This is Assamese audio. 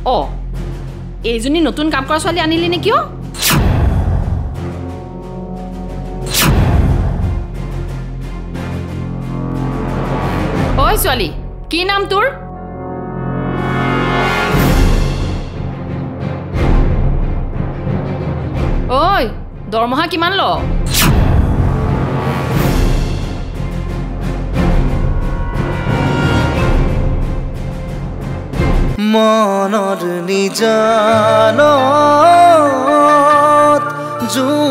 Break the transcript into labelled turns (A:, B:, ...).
A: অ এইজনী নতুন কাম কৰা ছোৱালী আনিলি নে কিয় ঐ ছোৱালী কি নাম তোৰ ঐ দৰমহা কিমান ল
B: মনৰ নিজানত